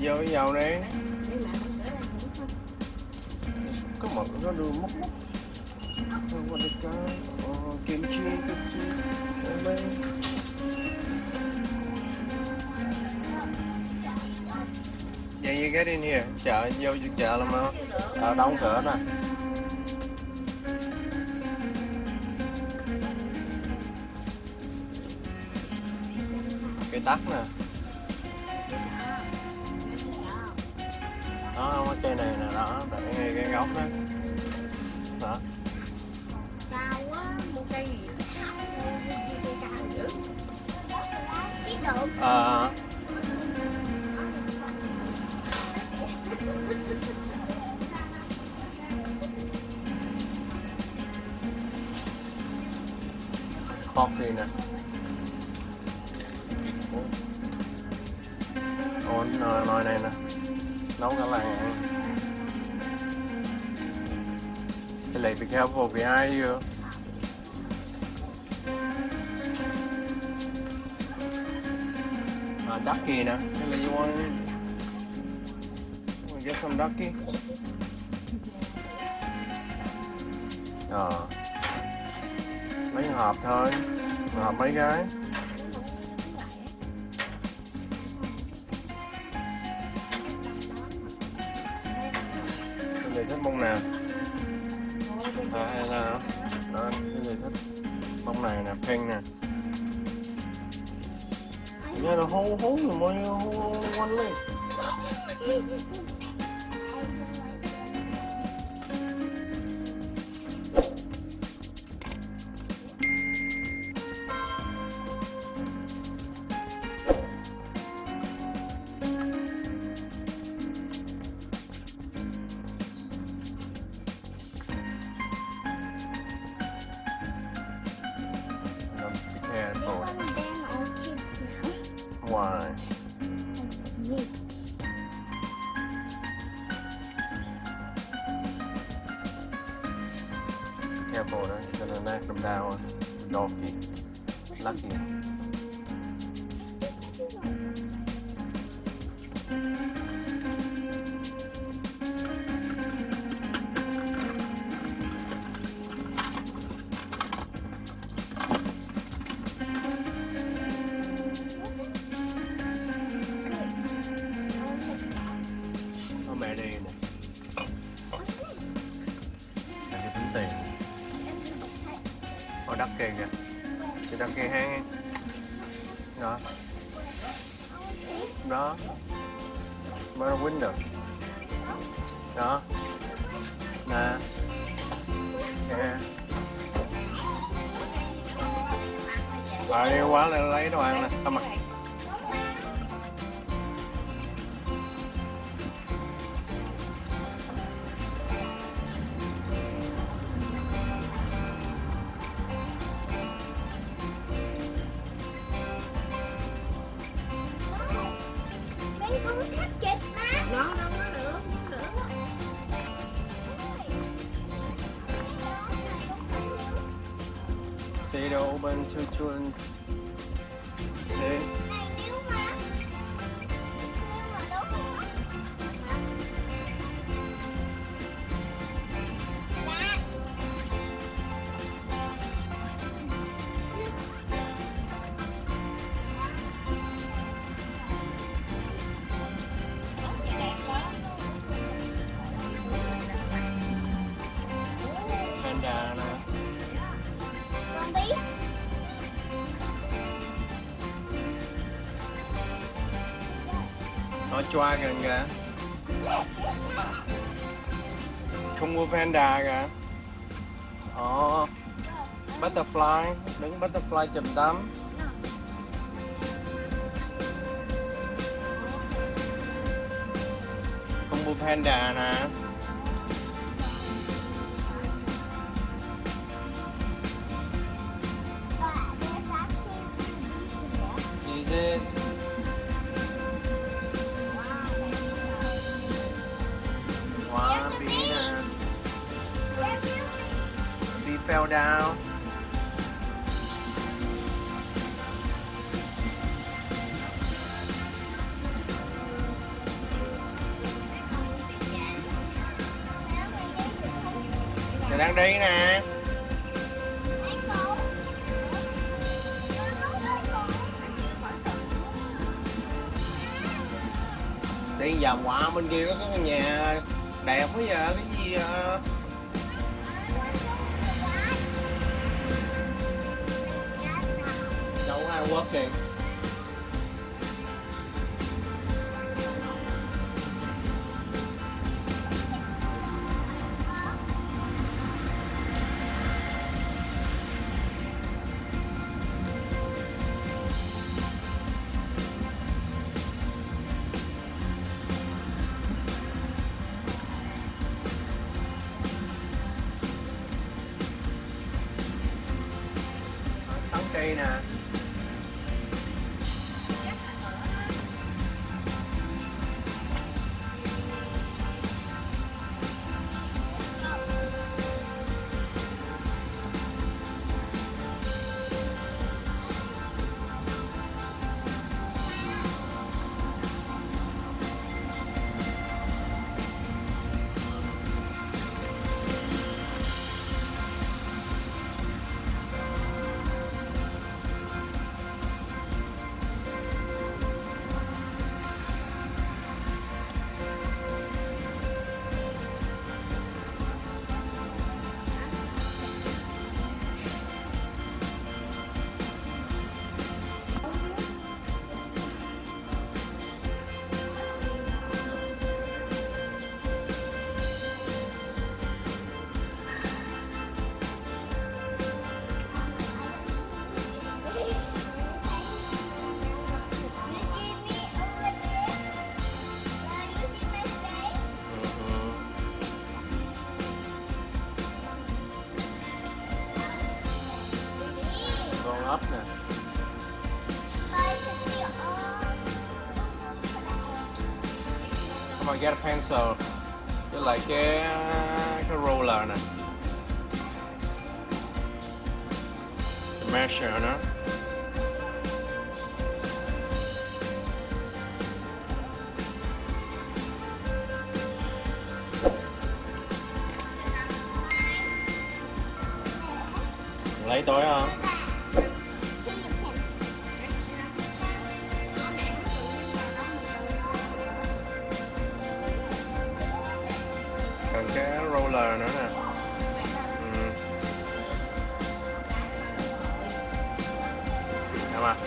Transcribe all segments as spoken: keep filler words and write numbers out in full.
vô cái dầu đi. Có một nó đưa múc múc. What the guy? Oh, kimchi, kimchi. Đây. Yeah, you get in here. Chợ, vô chợ làm không? Ờ, đóng cửa nè. Cây tắc nè. Đó, không có cây này nè, đó, để ngay cái góc đó. Đó. Cao quá, mua cây gì? Cây cao dữ. Xí được. Ờ. Coffee nè. Ồ, nồi, nồi này nè. Nấu cả làng ăn. Cái này be careful behind you. À, ducky nè. Cái này you want, want get some ducky? Ờ. Mấy hộp thôi. Hộp mấy cái. Cái gì thích bông nào? À, hay là đó. Đó, cái gì thích bông này nè, pink nè. Nhớ nó hú hú rồi mọi người hú quanh lên. Why? Careful, huh? You're gonna knock them down. Doggy. Lucky. Mẹ đi nè. Để đi tính tiền. Có đắt kìa kìa. Chị đắt kìa hang. Đó. Đó. Mới nó quýnh được. Đó. Nè. Nè. Rồi đi quá lên lấy đồ ăn nè. Không à. Nó đâu có được, không được. See the open to chun. See. Panda nè. Con biết. Nó choa kìa kìa. Không mua panda kìa. Ồ. Butterfly. Đứng butterfly chùm tắm. Không mua panda nè. Is it? Wow, bee nè. Bee fell down. Mày đang đi nè. Đi vòng qua bên kia có cái nhà đẹp quá giờ, cái gì à? Đâu có Hàn Quốc kìa. Tán cây nè. Ốc nè. Come on, get a pencil. Với lại cái cái ruler nè. The measure nữa. Lấy tối không? Còn cái roller nữa nè. Ừ. Em à.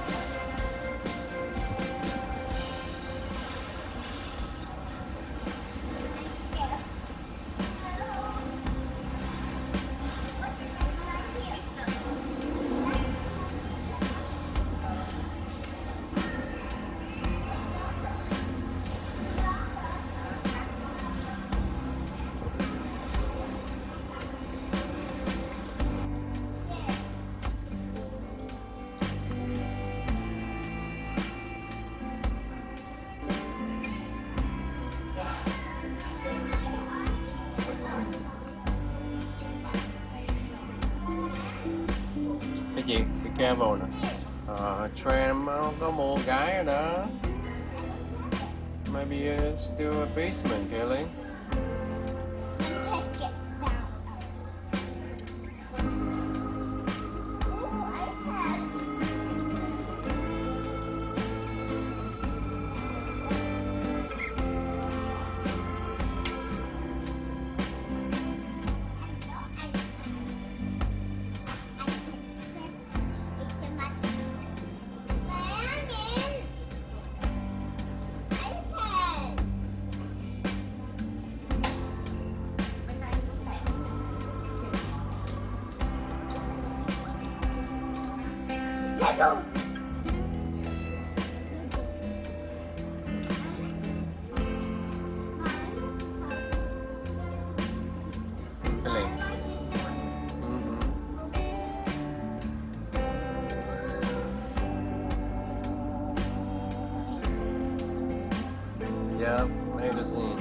Cái gì? Be careful nè. Ờ, Tram có mua cái rồi đó. Maybe uh, still a basement, Kelly. Kelly. Mm-hmm. Yeah, magazine.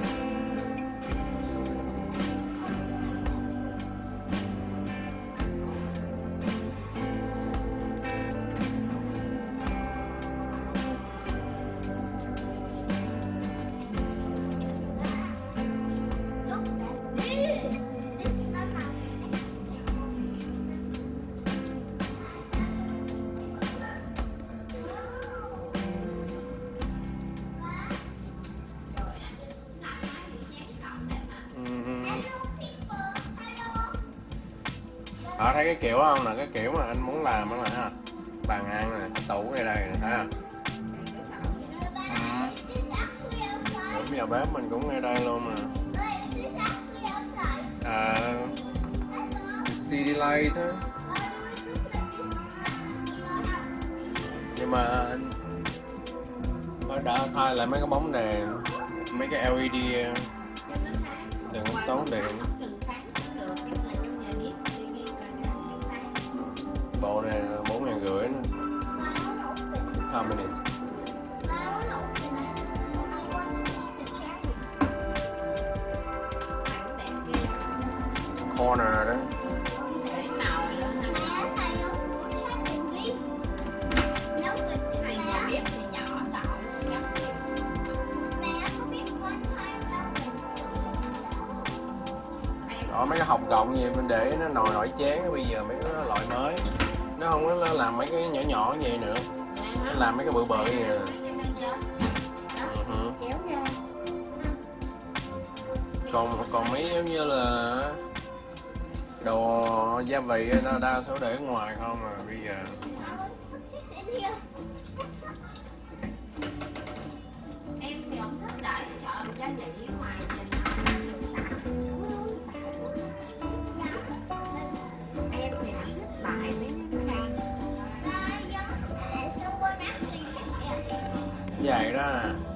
Look at this. This is Mama. Họ thấy cái kiểu đó không nè, cái kiểu mà anh muốn làm đó là ha, bàn ăn nè, cái tủ ngay đây nè, thấy không? Đúng, nhà bếp mình cũng ngay đây luôn mà. À, xê đê light á. Nhưng mà nó đã thay lại mấy cái bóng đèn, mấy cái lờ e đê đừng tốn điện. Bộ này bốn ngàn rưỡi nữa. Cabinet. Corner đó. Đó, mấy cái hộp gọng gì mình để nó nồi nổi chén, bây giờ mấy cái loại mới nó không có làm mấy cái nhỏ nhỏ như vậy nữa, nó làm mấy cái bự bự như vậy nè. Uh-huh. còn còn mấy giống như là đồ gia vị nó đa số để ở ngoài không mà bây giờ em thì không thích để chợ gia vị ở ngoài. Em thì thích lại mấy vậy đó.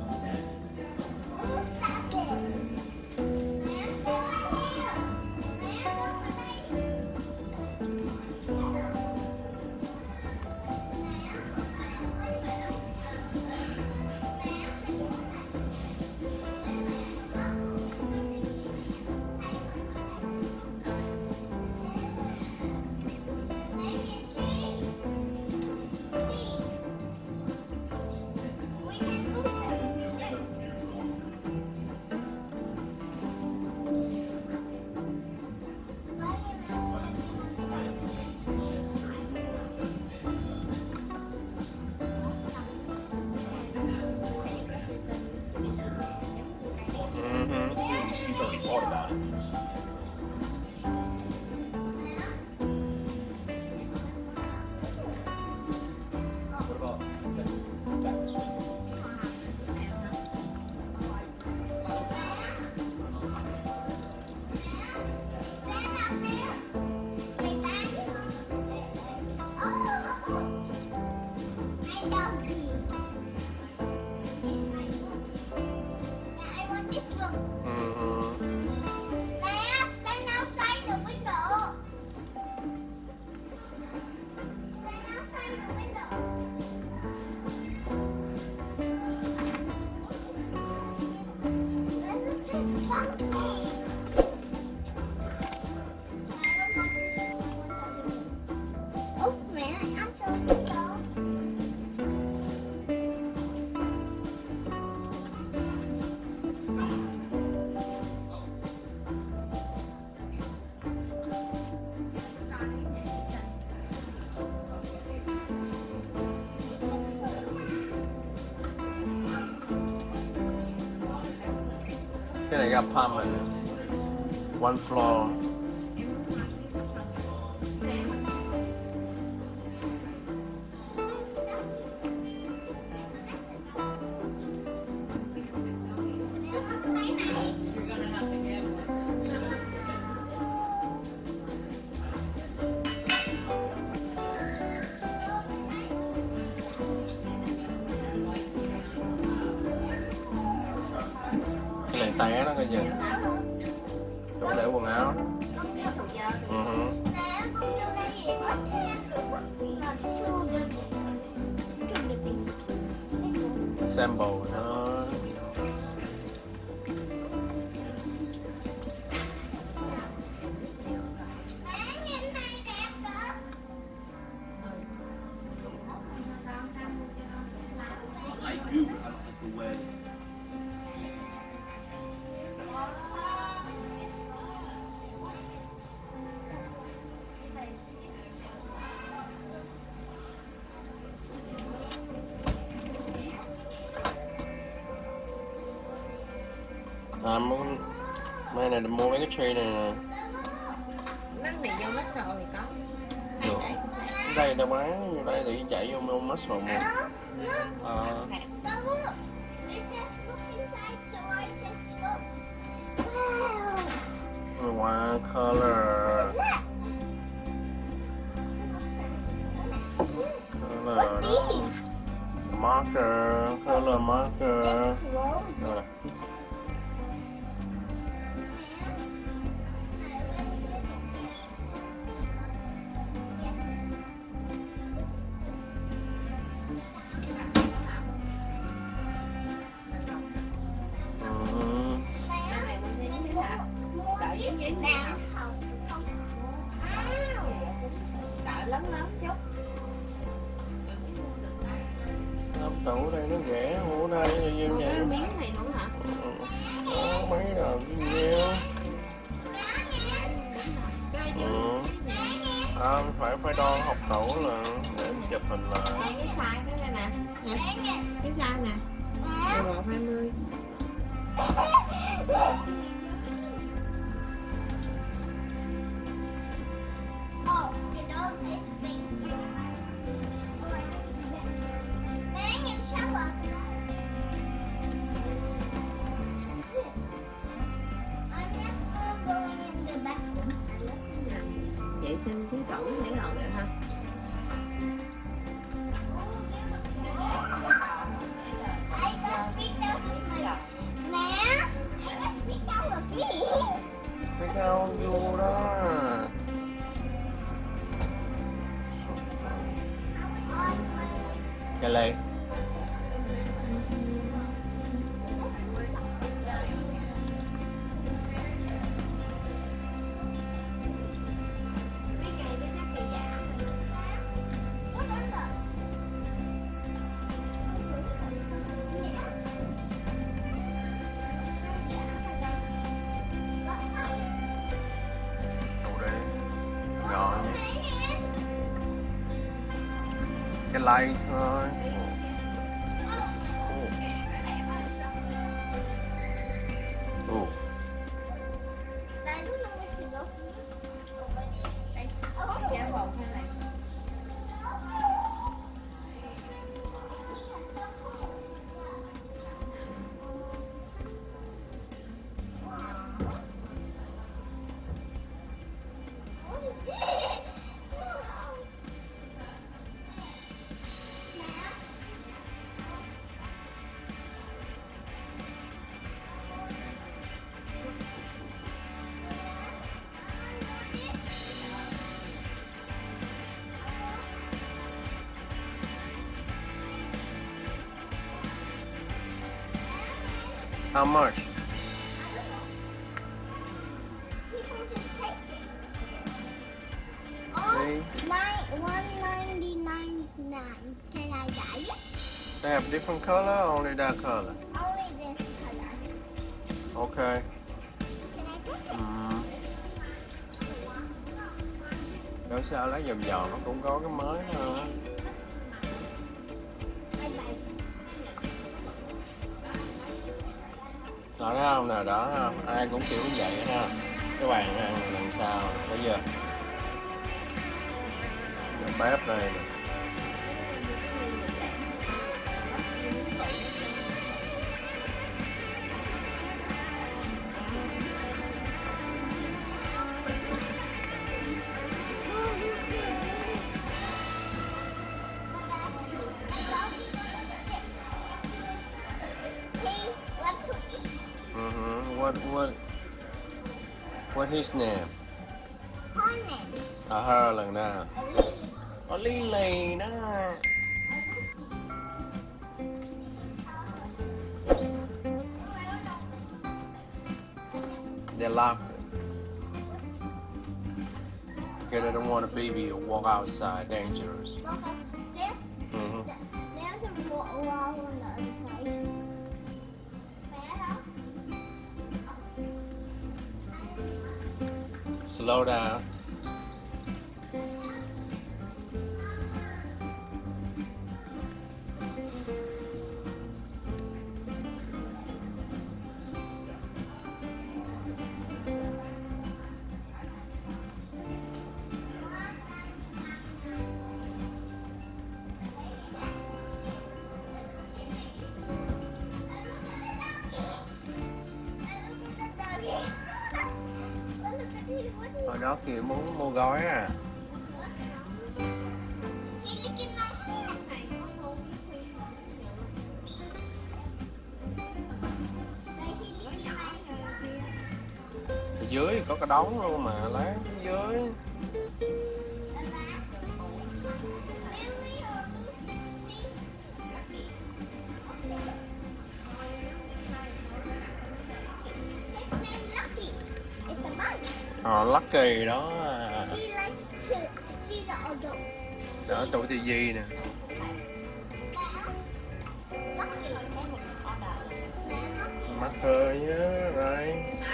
Cái này gặp apartment, one floor. Cái này té đó coi chừng, chỗ để quần áo. Uh-huh. Sample nó. I do, I don't like the way. À, muốn, mai này mua mấy cái tray này nè. Nắng này vô mát sồi thì có. Đây tao bán, đây thì chạy vô mua mushroom No, nè. look. Ờ. Now look. It says look inside, so I just look. Wow. One color. What's that? Color. What these? Marker. Color marker. Clothes. Rồi. Ừ. Cái này mình thấy như thế nào? Đợi giấy giấy đi học. Đợi lớn lớn chút. Năm tủ đây nó rẻ, mua đây là Mua nhiêu cái vậy? miếng này nữa hả? Đó, mấy rồi nhiêu? Cái dưới Ừ. À, phải phải đo học tủ là để em chụp hình lại. đây cái size cái đây nè. Nè, cái size nè. mười một hai mươi. Oh, you know this thing. Bang and shower. I'm just going in the bathroom. Vệ sinh khí tẩu thể lộn được ha. I got freaked out with my man. I got freaked out with me. Cái cao vô đó. Cái này. Cái cây cái chắc cây giả. Đủ đây. Rồi. Cái light thôi. This is cool. Oh. I don't know where to go. Đây, cái giả bột hay này. How much? People just take it. Oh, See? nine, one ninety-nine nine. Can I buy it? They have different color or only that color? Only this color. Okay. Can I take it? Ừ. Đâu sao lấy vòng vòng nó cũng có cái mới nữa. I buy it. Đó thấy không nè, đó thấy không? Ai cũng kiểu như vậy hết ha. Cái bàn ăn đằng sau bây giờ. Cái bếp đây nè. He want to eat. Mhm. What what what his name? Honey. À her lần nào. A lily. Ở Lily đó. They locked it. Because they don't want a baby to walk outside, dangerous. Look at this. Mhm. There's a wa- wall on the other side. Slow down. đó kìa muốn mua gói à. Ở dưới có cái đống luôn mà lát dưới. Ờ, Lucky đó à. Đó tủ tivi nè. Mắt hơi nhớ rồi.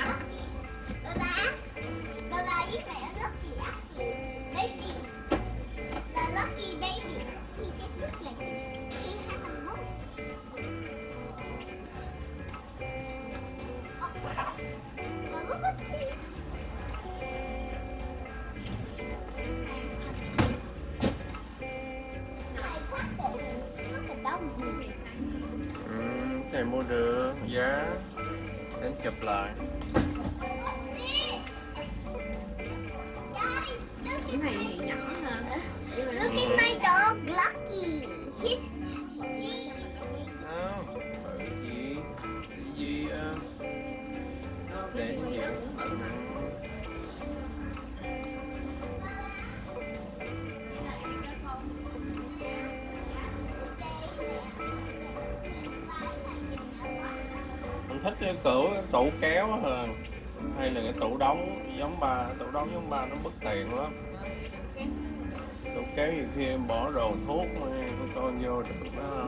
Ừ, này mua được giá đến chụp lại. Cái này thì nhỏ hơn. Look at my dog, Lucky. He's he. Đâu, bởi gì? Cái gì á? Để cái gì? Mình thích cái cửa tủ kéo hơn hay là cái tủ đóng giống ba, tủ đóng giống ba nó bất tiện lắm. Tủ kéo nhiều khi em bỏ đồ thuốc con con vô được đó.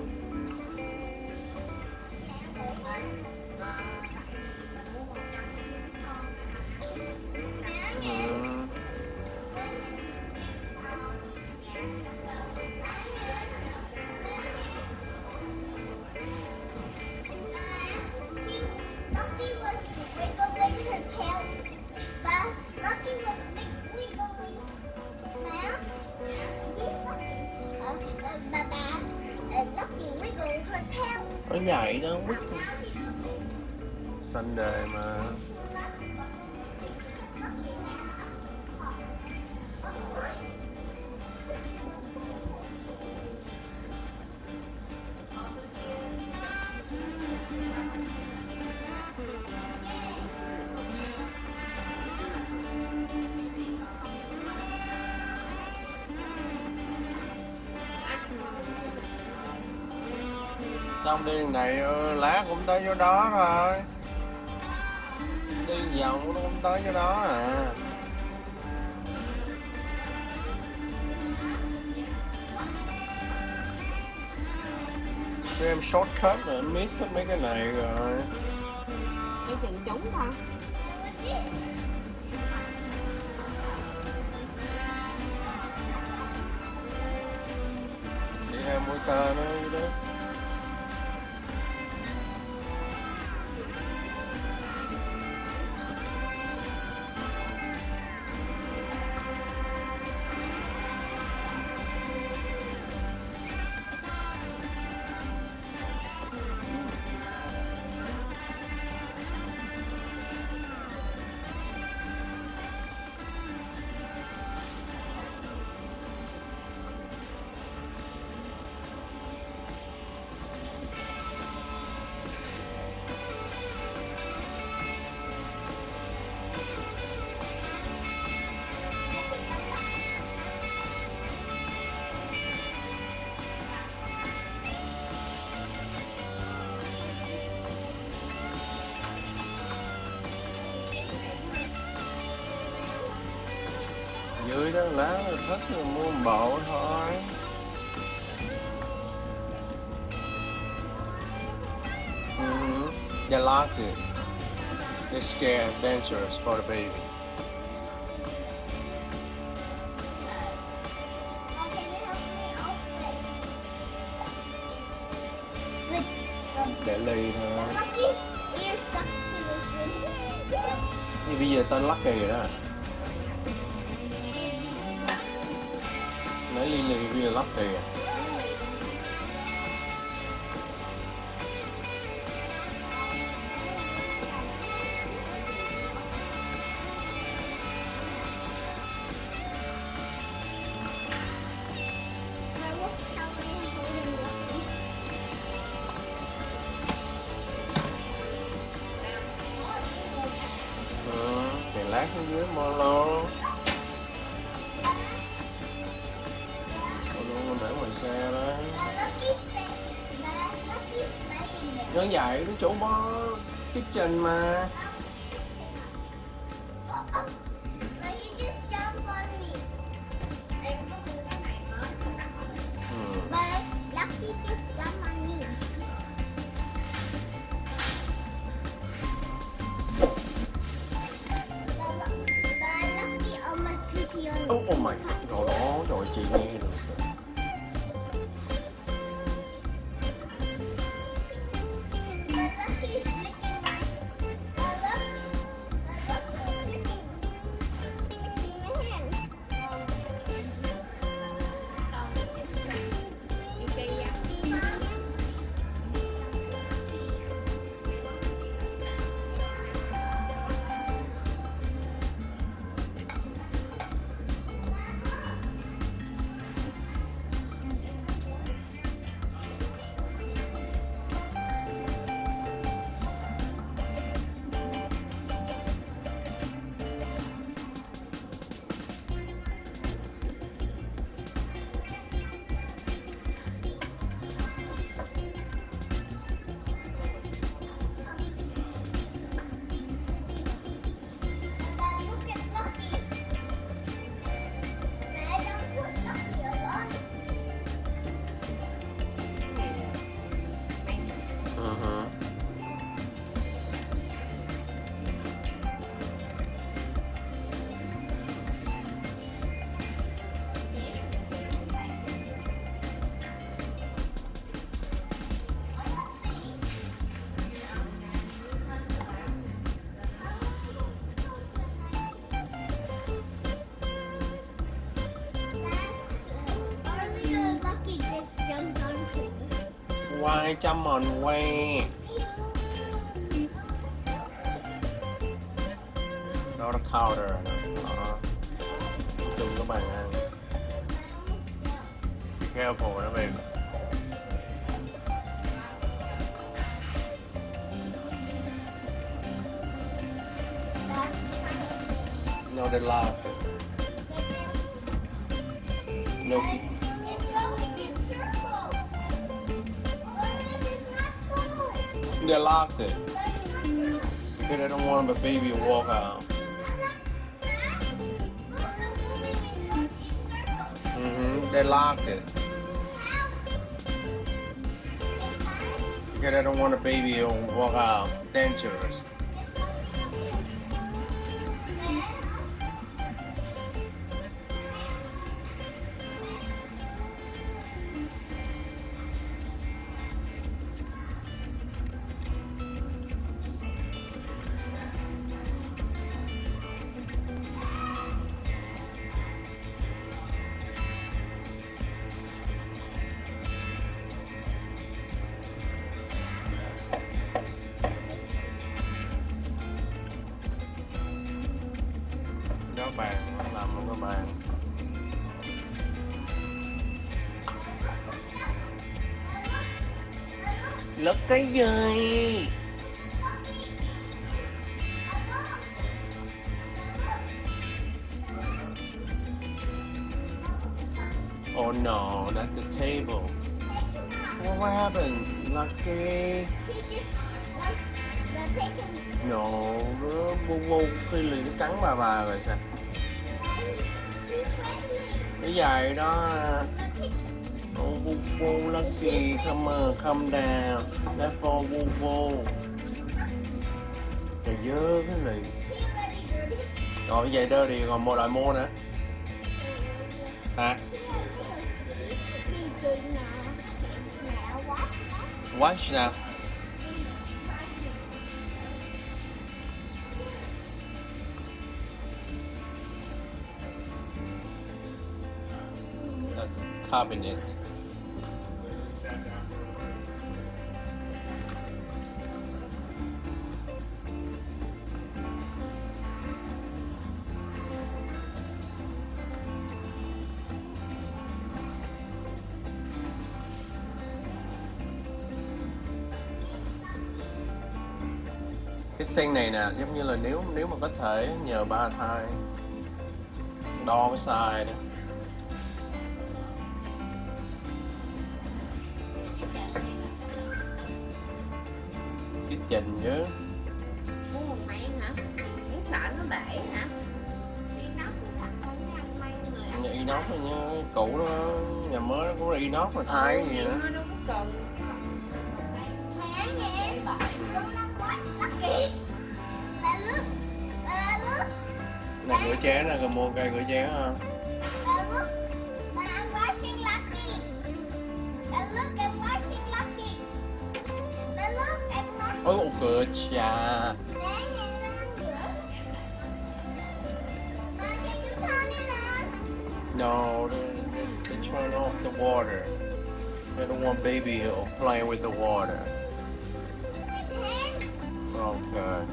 Ừ. Lucky was wiggling her tail, but Lucky was wiggling. Now, uh, uh, Baba, uh, Lucky wiggled her tail. Nó nhảy đó quýt xanh đề mà. Xong đi này lá cũng tới chỗ đó thôi. Đi vòng nó cũng tới chỗ đó à. Cho em shortcut rồi em miss hết mấy cái này rồi. Cái chừng trống thôi. Đi hai mũi tơ nó đó. Dưới đó lá thích thì mua một bộ thôi. Mm-hmm. They locked it. They're scared, dangerous for the baby. Uh, can you help me open? Good. Um, Để ly thôi. Lucky's ear stuck to the fridge. Như bây giờ tên Lucky rồi đó. Nãy Lily bây giờ Lucky à. rác xuống dưới mơ luôn. Luôn để ngoài xe đó. Như vậy cái chỗ bó kitchen mà. Oh, oh my god, trời đó, trời chị nghe được. Uh-huh. Earlier, Lucky just jumped onto me. Quay chăm mình quay. Đó là counter nè. Đó. Chung các bạn ăn. Be careful đó baby. No, they locked it. No. It's going in circles. It's not full. They locked it because they don't want the baby to walk out. Mm-hmm. They locked it because they don't want the baby to walk out. Dangerous. Các bạn làm luôn các bạn. Lật cái gì? Oh no, not the table. What, what happened, Lucky? He just likes the taking. No, nó bu bu khi lì nó cắn bà bà rồi sao? Too friendly. Cái giày đó. Oh, bu bu Lucky, come on, come down. That's for bu bu. Trời dơ cái lì. Rồi vậy đó thì còn mua lại mua nữa. Hả? Watch nào. That's a cabinet. Cái sen này nè, giống như là nếu nếu mà có thể nhờ ba thai đo cái size đó. Cái trình chứ. Mua một mang hả? Muốn sợ nó bể hả? Đi nấu cũng sạch thôi chứ anh may người ăn. Nhà inox thôi nha, cũ nó, nhà mới nó cũng là inox mà thay cái gì nữa. Nó đâu có cần. Mẹ nè, Luna quá lucky. Bà look, bà look, Này rửa chén nè, còn mua cây rửa chén ha. bà look. But I'm washing Lucky. Bà look, I'm washing Lucky. Bà look, I'm washing. Ôi, cửa cha. Mẹ nè, nó đang rửa. Bà, can you turn it on? No, they, they, they turn off the water. They don't want baby playing with the water. With hand? Okay.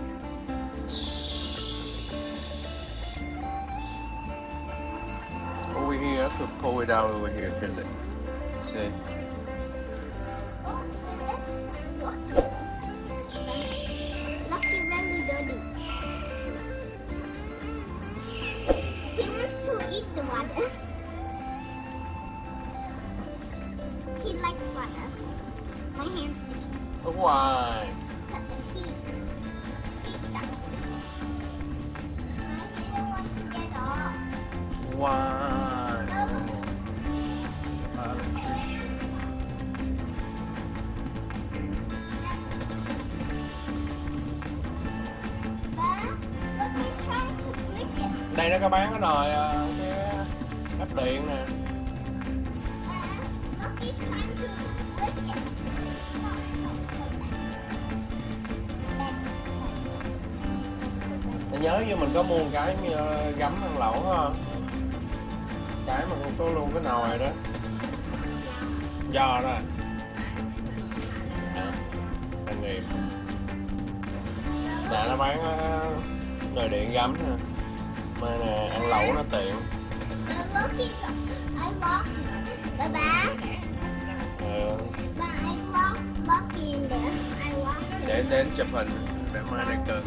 Over here, I could pull it out over here, couldn't it? See? Oh, that's Lucky. Lucky very dirty. He wants to eat the water. He likes water. My hands Why? cut the teeth. He's stuck. He don't want to get off. Why? Electrician. But look, he's trying to click it. Đây nó có bán cái nồi ờ, cái áp điện nè. Uh, look, he's trying to click it. No, no, Tôi nhớ như mình có mua một cái như ờ, gắm ăn lẩu không? Cái mà cũng có luôn cái nồi đó. Do đó à? Hả? Kinh nghiệm. Dạ nó bán ờ, nồi điện gắm nè. Mà nè, ăn lẩu nó tiện. But look, he's, I lost. Bye-bye. Ờ, But I lost Lucky in there. I lost him. để đến chụp hình để mai đây cần.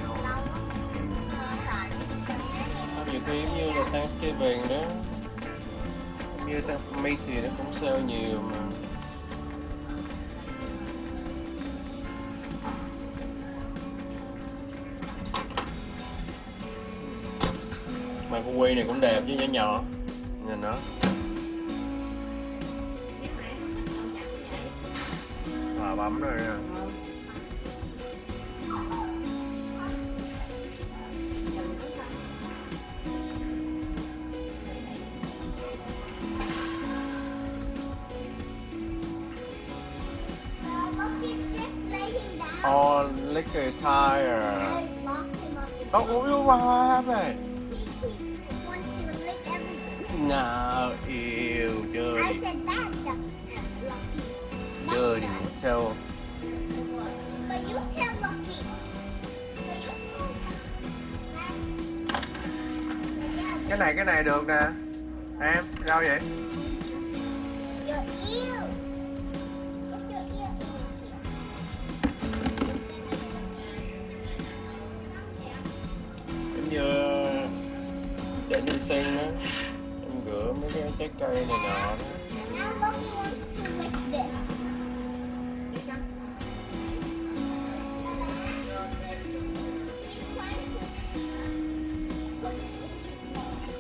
Nhiều khi giống như là Thanksgiving đó, như ta Macy nó cũng sale nhiều mà. Mà con Quy này cũng đẹp chứ, nhỏ nhỏ nhìn nó. Hòa bấm rồi nè. Uh, Lucky's just laying down. Oh, look at tire. I locked him up in Oh, oh, what happened? He, he wants to lick everything. No, ew, I dirty, said that, Lucky. Lucky. dirty. Tell. But you tell Lucky. But you tell Cái này, cái này được nè. Em, đâu vậy? Your ear. What's your ear? Giống như để nhân sinh á, em rửa mấy cái trái cây này nọ đó. Now Lucky wants to lick this. He's trying to put it in his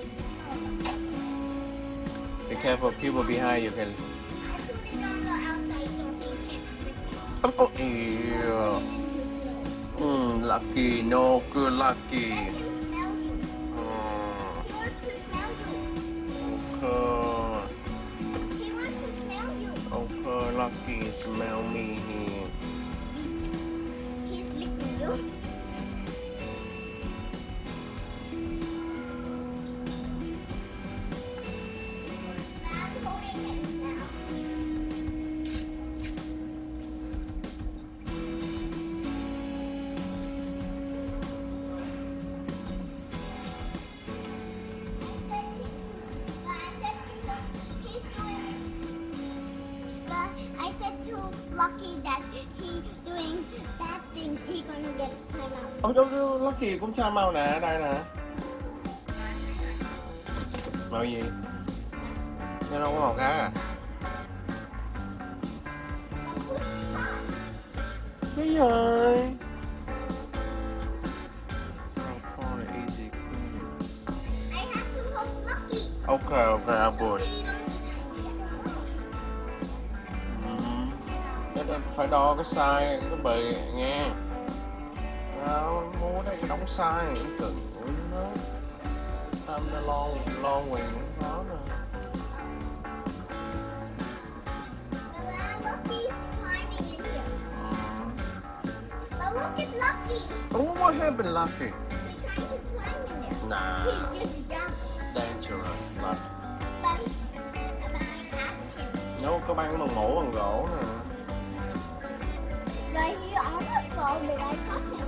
nose. Be careful, people behind you can. I put it on the outside so he can't lick it. Oh, oh, Put ew. it in his nose. Mm, lucky, no good lucky. Let him smell you. Mm, He wants to smell you. okay, He wants to smell you. okay, lucky, smell me here. He's licking you. I'm holding him now. I said to Lucky that Ôi đâu đâu, Lucky cũng cho màu nè, đây nè. Màu gì? Nó đâu có màu khác à? Cái rồi. Easy. I have to hold Lucky. Okay, okay, I'll push. Nó phải đo cái size cái bì nghe. Đó, mua đây cái đóng size cũng cực nó. Tâm nó lo lo quyền nó nè. Lucky's climbing in here. But look at Lucky. Oh, what happened, Lucky? He's trying to climb in there. Nah, He just jumped. dangerous, Lucky. But, but I catch him. Nó có băng bằng mũ bằng gỗ nè. But he almost fell, but I caught him.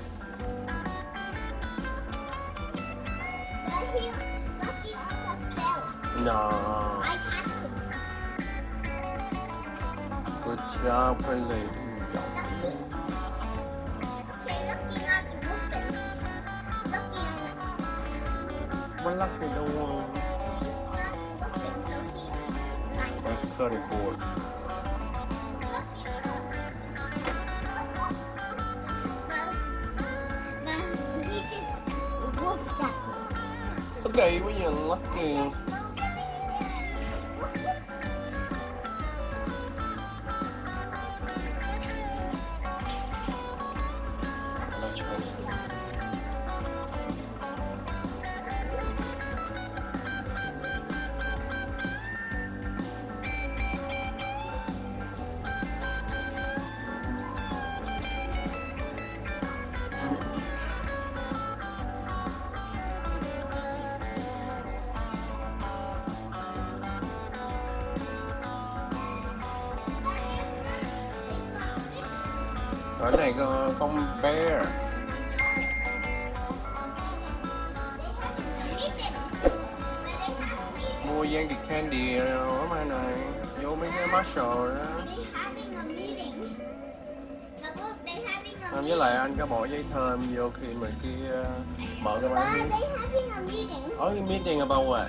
But he, Lucky almost fell. No. I caught him. Good job, Hailey. Lucky. Okay, Lucky not moving. Lucky What Lucky đâu he's not moving, so he's nice. That's pretty cool. Lucky. Well, well, he just woofed that way. Okay, bây giờ Lucky. Let's face it. Ở này có con bear. Mua gian cái candy ở mai này. Vô mấy cái Marshall đó. À, với lại anh có bỏ giấy thơm vô khi mà kia mở cái bán. Ở cái meeting about what?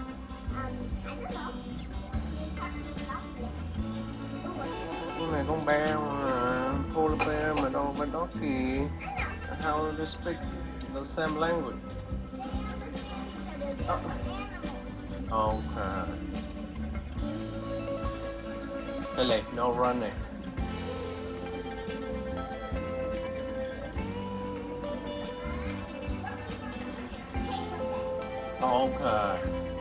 Cái này con bear mà polar bear mà đâu phải doggy. How to speak the same language? Okay. Hey, no running. Okay.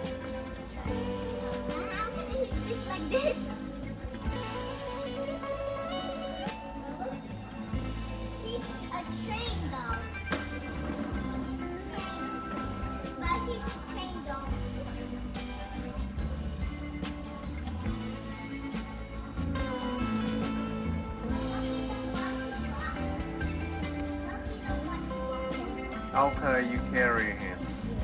Okay, you carry him.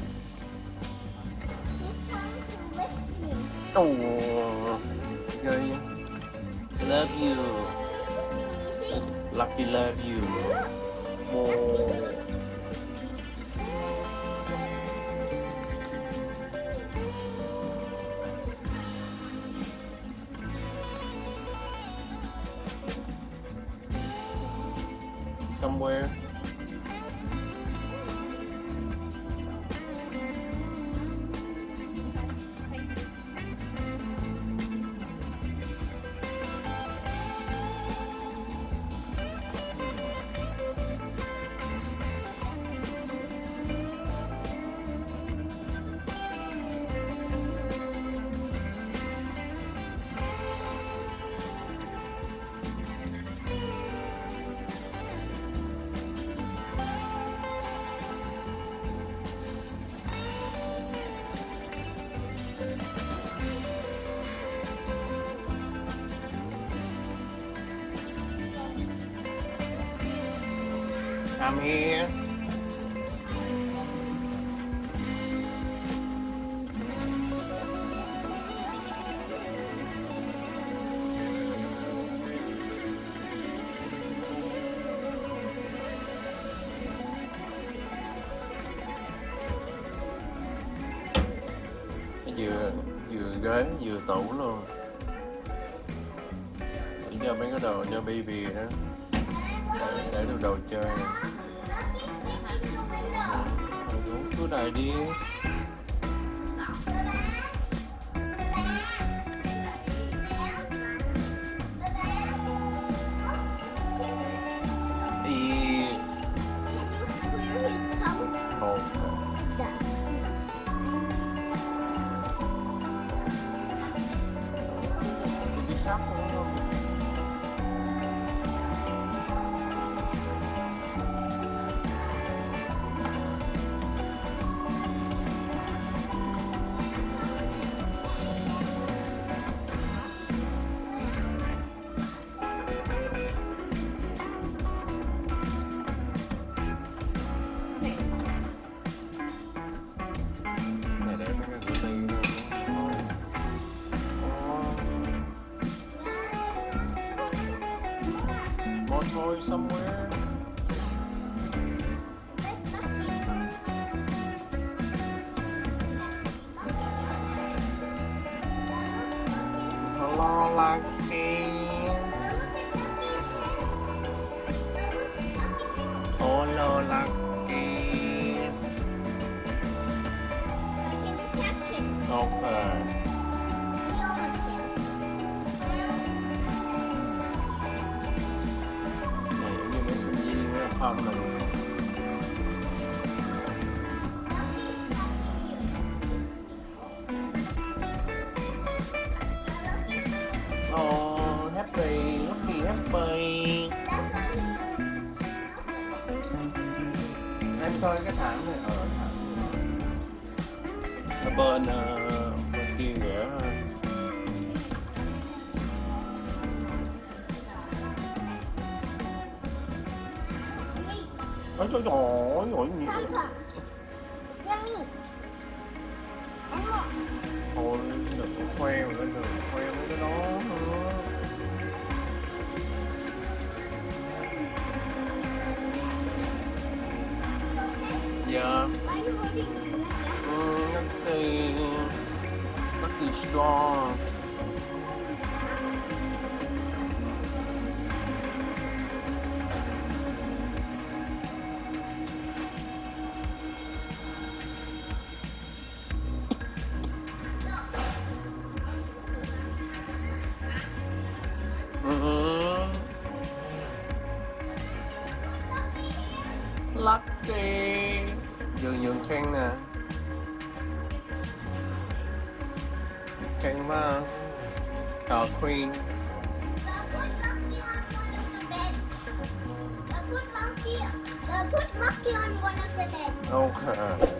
Oh, okay. Love you. Lucky love you. More. Somewhere. I'm here. ghế vừa tủ luôn. Để cho mấy cái đồ cho baby đó, để, để được đồ chơi. Cứ này đi. Ý. Ồ. Đi sắp luôn. Này để mấy cái gửi đi thôi. More toys somewhere. Hello, Lucky. Hello, Lucky. Okay. Này giống như mấy sinh viên á, không mình. Oh, happy, Lucky, happy. Em coi cái thảm này, ờ thảm. Ở bên uh, bên kia kìa. Ôi trời ơi, ôi gì vậy? Thôi đừng có khoe mà lên đừng có khoe mấy cái đó nữa. Dạ. Mm, Lucky, Lucky strong. Mm-hmm. Lucky. Dường dường khen nè. Khen mà. Ờ, Queen. Put Lucky on one of the beds. Okay.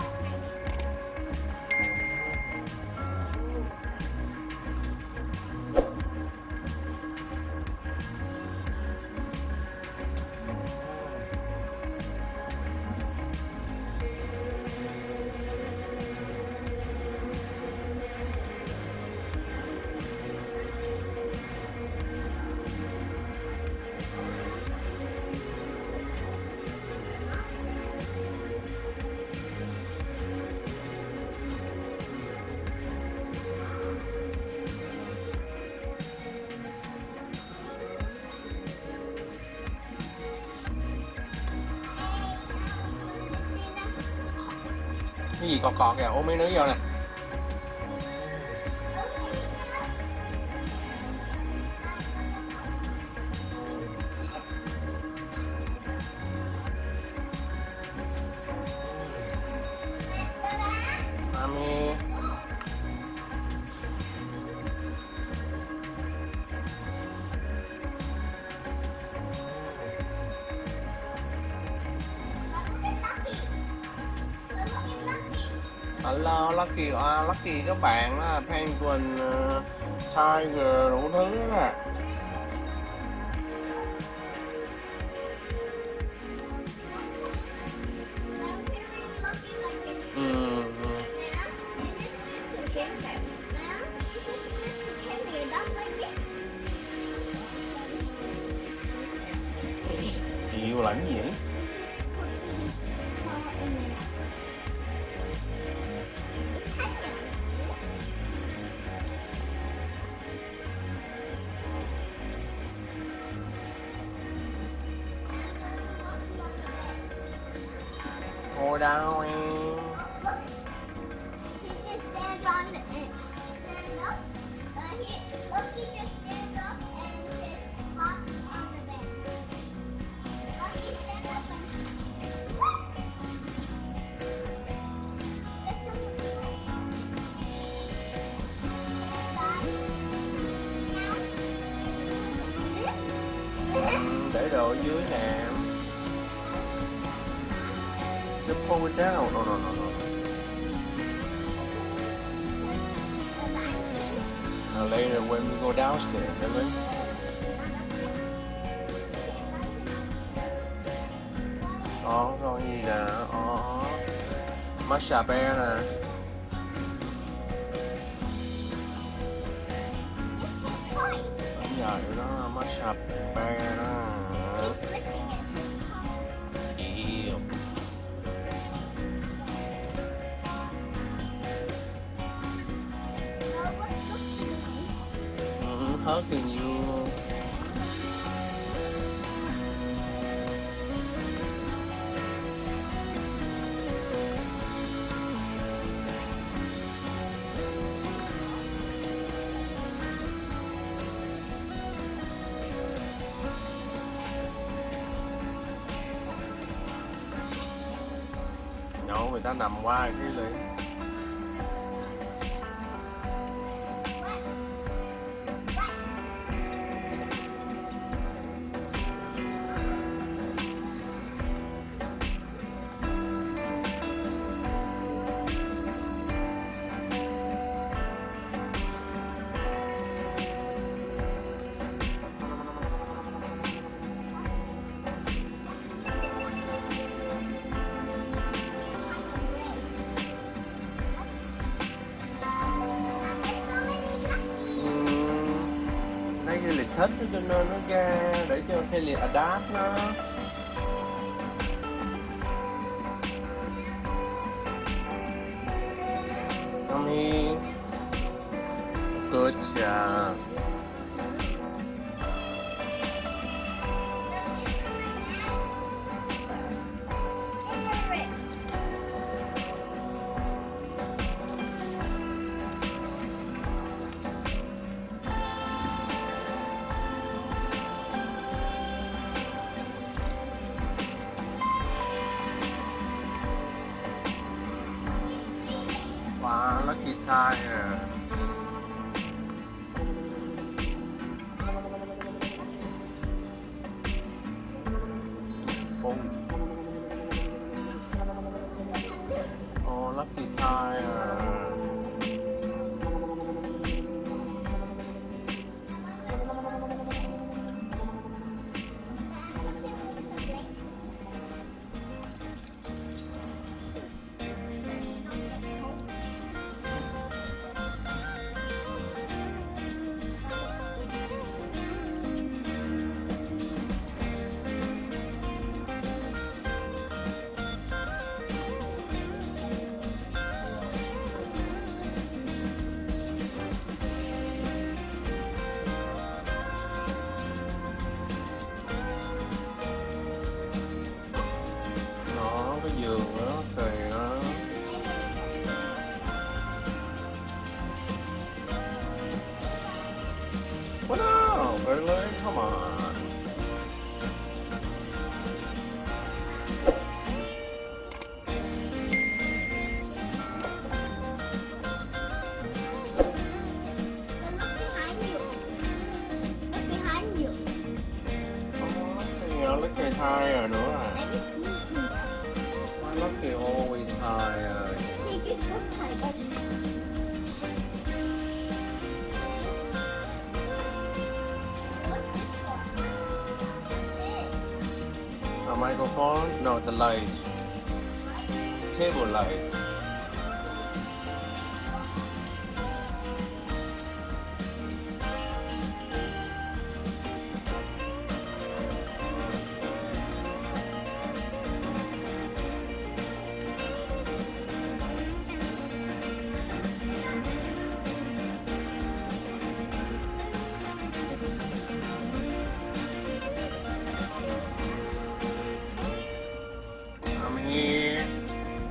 Cái gì cọt cọt kìa, ôm mấy đứa vô nè. Mami. Hello Lucky, à, Lucky các bạn đó, Penguin, uh, Tiger, đủ thứ đó nè. Ừ, ừ. Yêu lắm gì vậy? down. Look, he just stands on the stand up. Uh, he, look, he just stands up and just hops on the bed. Look, he stands up and it's so Ừ, để đồ ở dưới nè. Just pull it down. No, no, no, no. Now later when we go downstairs, really? Đó, con gì nè? Đó. Matcha bear nè. Đúng rồi, đó matcha bear đó. Yeah. Mm, hugging you. Nhổ người ta nằm qua cái lì. Thấy cái lịch thích đó, cho nên nó ra để cho cái lịch adapt nó. Mommy, good job. Wow, lucky tire. Full. Oh, lucky tire. Nó cái giường đó kỳ đó. What up, really? Come on. Look behind you. Look behind you. Oh, lucky tire nữa à. I just moved him. Why lucky always tired? He just looked like that. What's this for? This. A microphone? No, the light. Table light. I'm here.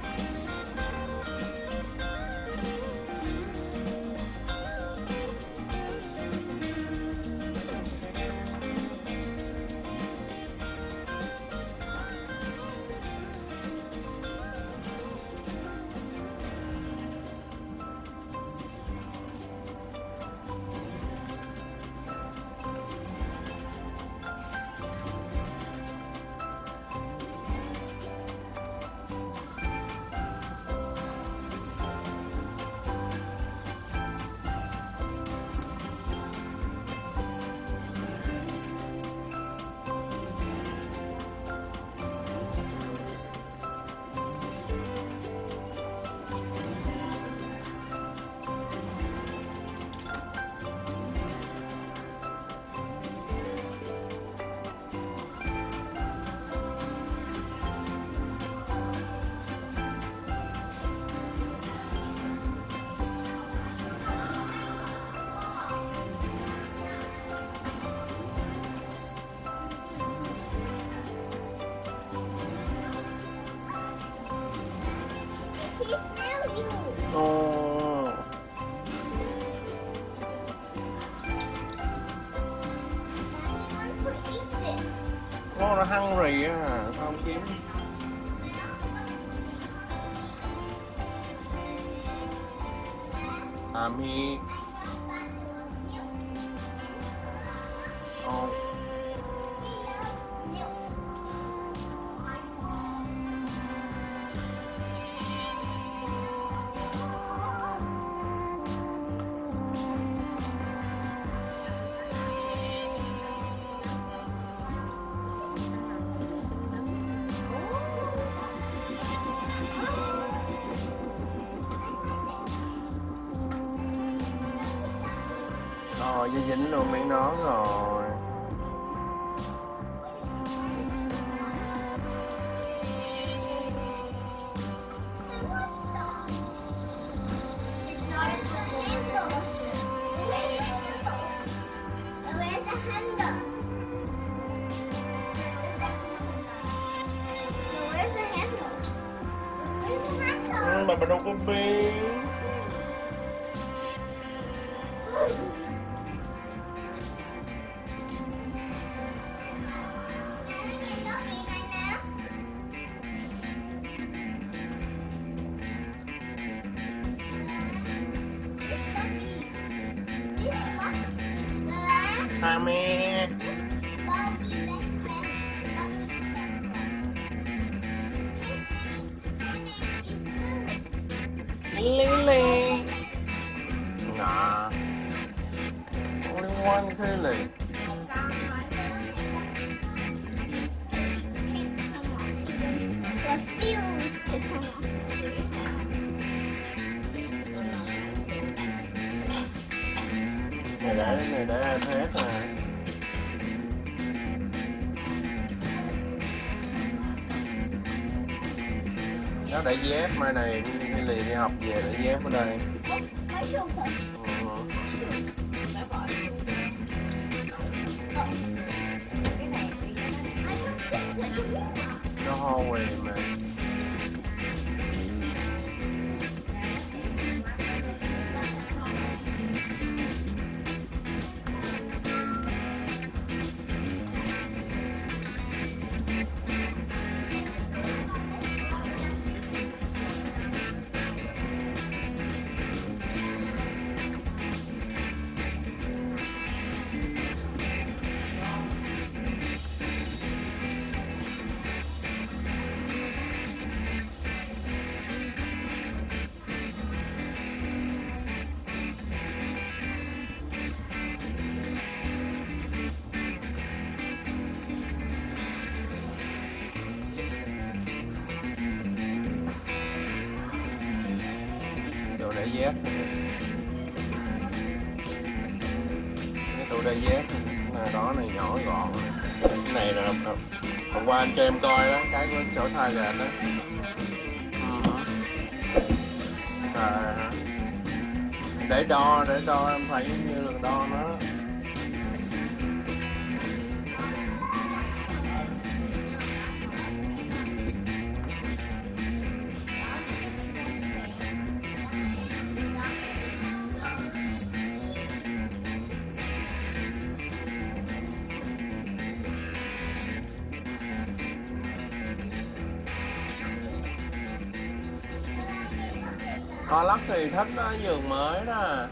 Ô, nó hungry á, sao không kiếm? I'm here. Oh. Rồi, dây dính luôn miếng nón rồi. Ừ, bà bà đâu có biết. Mẹ. Lily. Nah. Only one Lily. Refuse to come on. Này để này để hết nè. Nó để dép mai này Lily đi học về để dép ở đây. Mấy xuồng thử. Ừ. Đã bỏ luôn. Cái này thì Nó hôi mà. Đồ để dép. Cái tủ để dép này đó này nhỏ gọn. Cái này là hôm qua anh cho em coi đó, cái của chỗ thay gà đó. Ừ. À, để đo để đo em phải giống như là đo nó. Hoa lắc thì thích đó, giường mới đó.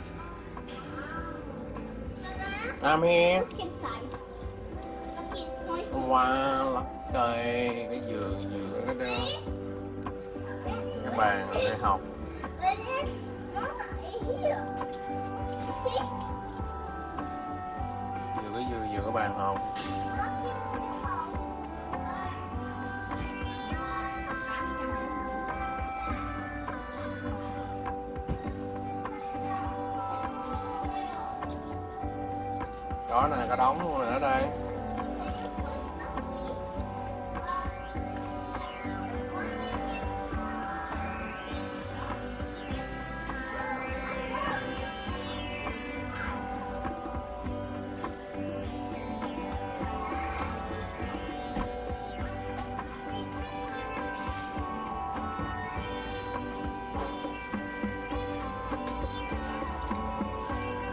I'm here. Look inside. Look inside. Wow, lắc trời, cái giường giường cái đó. Cái bàn để học. But it's not here. See? Vừa cái giường vừa cái bàn học. Look in the home. Đó nè, cái đống luôn nè ở đây.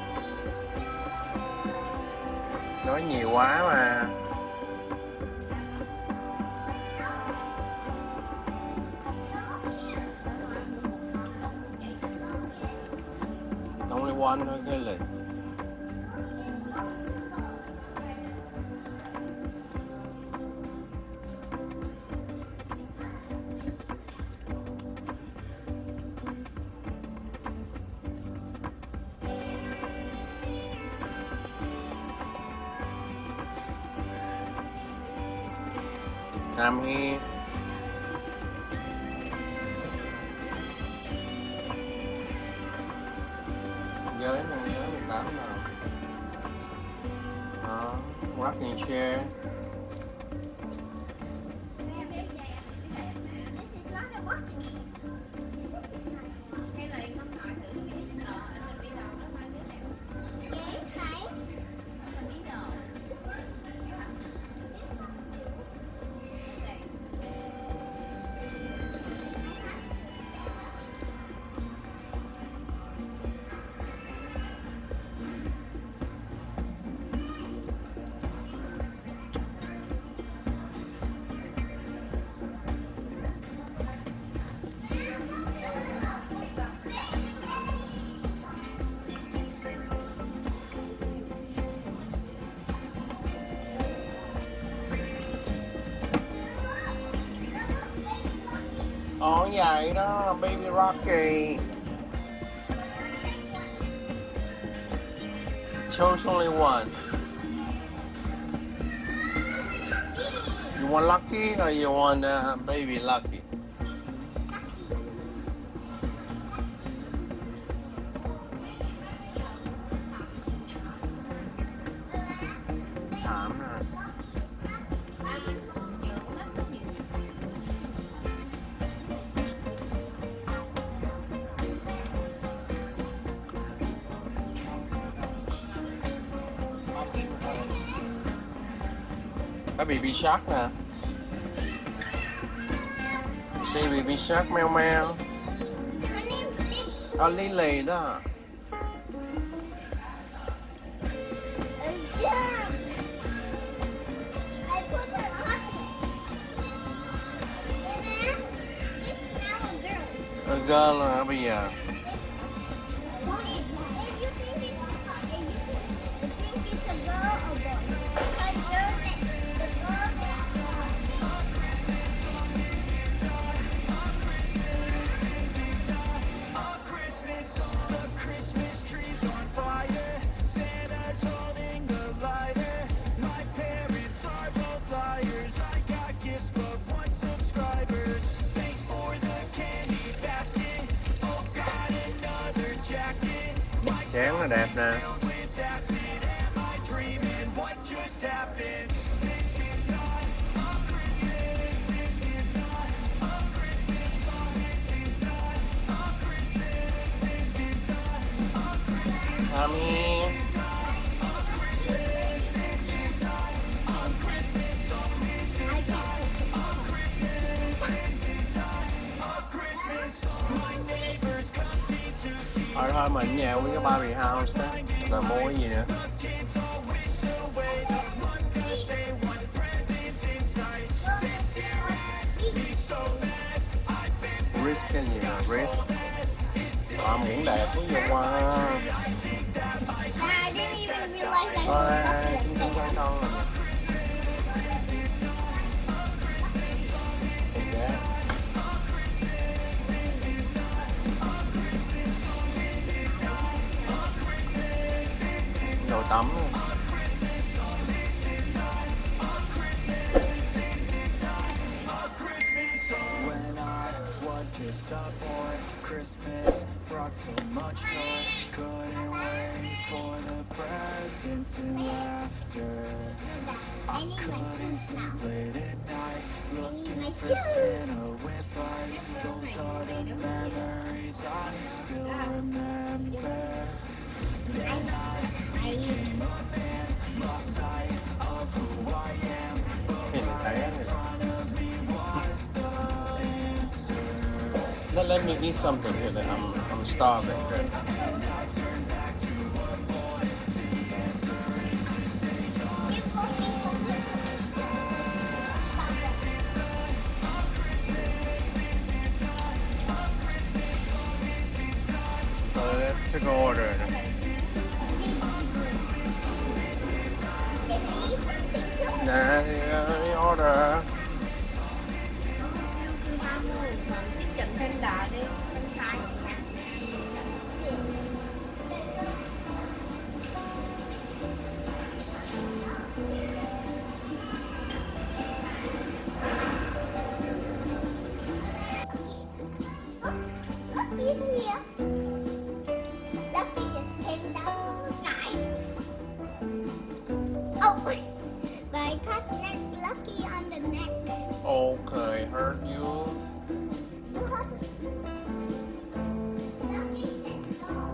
Nói nhiều quá mà. one thôi cái lì. I'm here. Giới này, giới mười tám nào. Đó, rocking chair. This is not a rocking chair. Hay là con hỏi thử cái bí đồ, anh là bí đồ nó mai đứa đẹp. Ghế này. Đó là bí đồ. Đây. Ồ vậy đó, Baby Rocky. Chose only one. You want Lucky or you want uh, Baby Lucky? Thảm nè. Có Baby Shark nè. See Baby Shark meo meo. Her name's Lily. Ờ Lily đó. A dog. I put her on. Nana, it's now a girl. A girl hả bây giờ? If you think it's if you think it's a girl or boy, because girl next, the girl next door. Christmas, all the Christmas trees on fire. Santa's holding the lighter. My parents are both liars. I got gifts but one subscribers. Thanks for the candy basket. Oh, got another jacket. My Dáng là đẹp nè. filled with acid. Am I dreaming? What just happened? This is not a Christmas. This is not a Christmas song. This is not a Christmas. This is not a Christmas. I'm here. Thôi thôi mình ở nhà với cái Barbie House đó. Rồi mua cái gì nữa? Rich cái gì nè? Rich. À, muỗng đẹp quá vậy qua. I didn't even realize I Thôi, was chúng ta quay con rồi. Dạ. Đồ tắm. When I was just a boy, Christmas brought so much joy. Couldn't wait for the presents and laughter. I need my Couldn't food sleep now. late at night, looking my for food. Santa with lights. Those are the memories I still remember. Then I became a man, lost sight of who I am. Thì mình thấy In front of me was the answer. Let, let me eat something here. I'm, I'm starving. You cooking for So let's take an order. ra. Cứ ba mươi còn tiết kiệm thêm đà đi, thêm sai nha. Lucky's here. Lucky just came down from the sky. Oh, but I caught neck Lucky on the neck. Okay, hurt you. Lucky said no.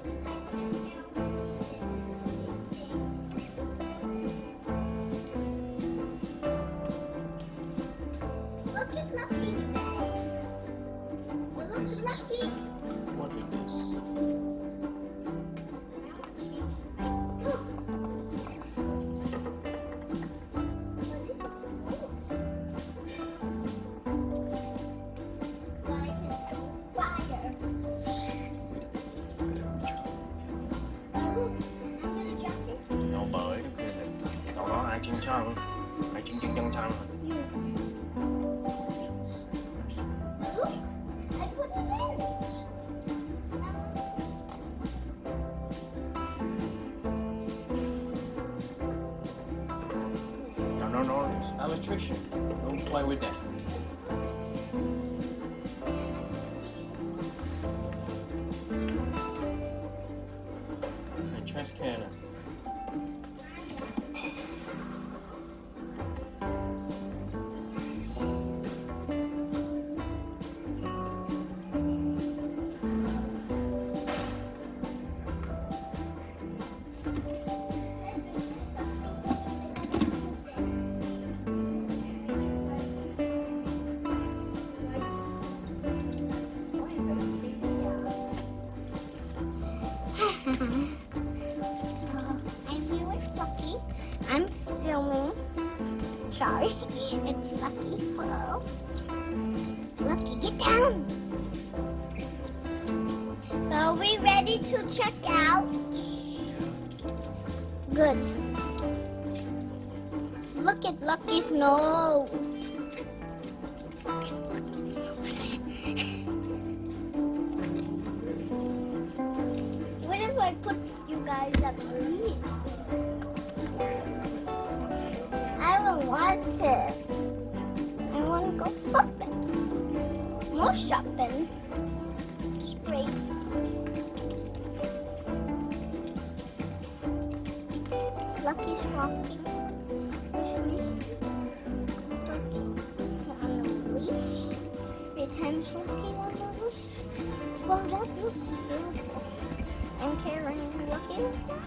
Look at Lucky today. Look at Lucky. What is this? Đậu bới. Đậu đó ai chân chân? Ai chân chân chân chân? No, no, no, it's electrician. Don't play with that. A trash can. So, I'm here with Lucky. I'm filming. Sorry, it's Lucky. Hello. Lucky, get down. So are we ready to check out? Good. Look at Lucky's nose. Look at Lucky's nose. What if I put you guys up here? I don't want to. I want to go shopping. More shopping. Spray. Lucky's walking with me. Lucky on the leash. Three times Lucky on the leash. Well, that looks beautiful. I'm carrying Lucky.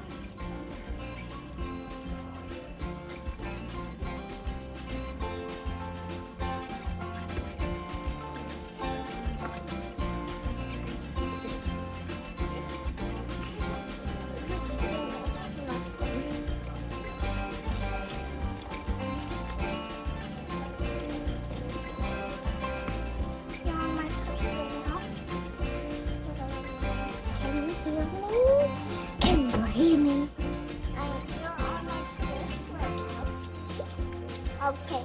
Can you hear me? I'm here on my first right. Okay.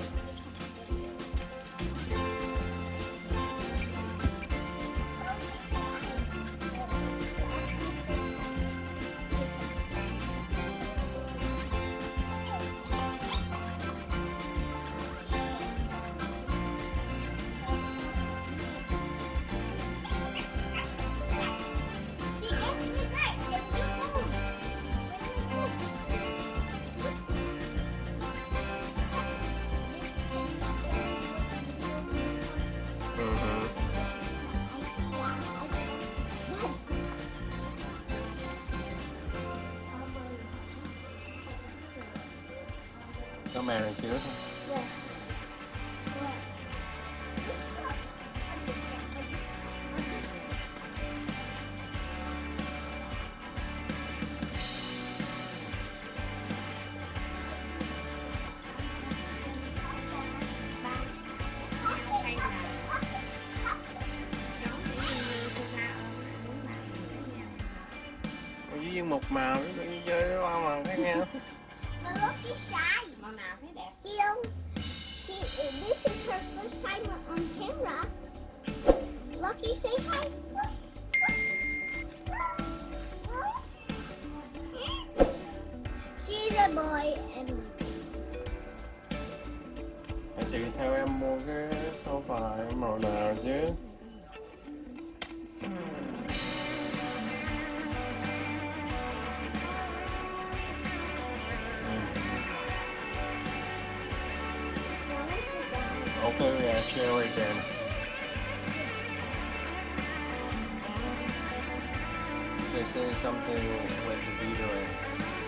She gets me right. Then we move. Mhm. Có mèo đằng trước không? Yeah. Hay là giống như cô ta ở đúng là sẽ nhau. Với viên một màu nó tự nhiên chơi nó ba màu khác nhau. But look, he's shy. Màu nào thấy đẹp? See him? our first time on camera. Lucky, say hi. She's a boy and Phải tùy theo em mua cái số phải màu nào chứ. Okay, yeah, share right then. They say something with the video.